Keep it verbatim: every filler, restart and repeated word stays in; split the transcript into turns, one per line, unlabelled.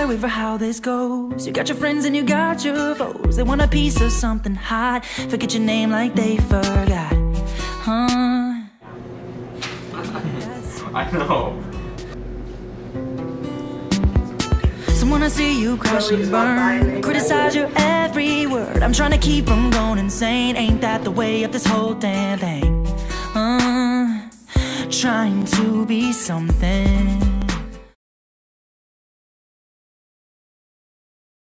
wait for how this goes. You got your friends and you got your foes. They want a piece of something hot. Forget your name like they forgot. Huh?
I know.
Someone to see you crash and burn, criticize your every word. I'm trying to keep from going insane. Ain't that the way of this whole damn thing? Uh, trying to be something.